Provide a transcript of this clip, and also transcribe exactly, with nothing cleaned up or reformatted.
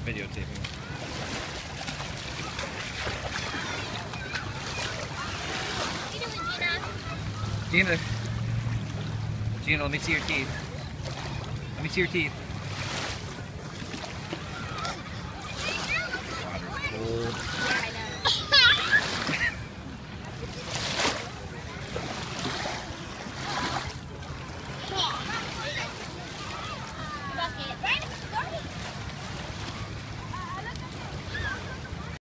videotaping. What are you doing, Gina. Gina? Gina, let me see your teeth. Let me see your teeth. Water's cold. Yeah,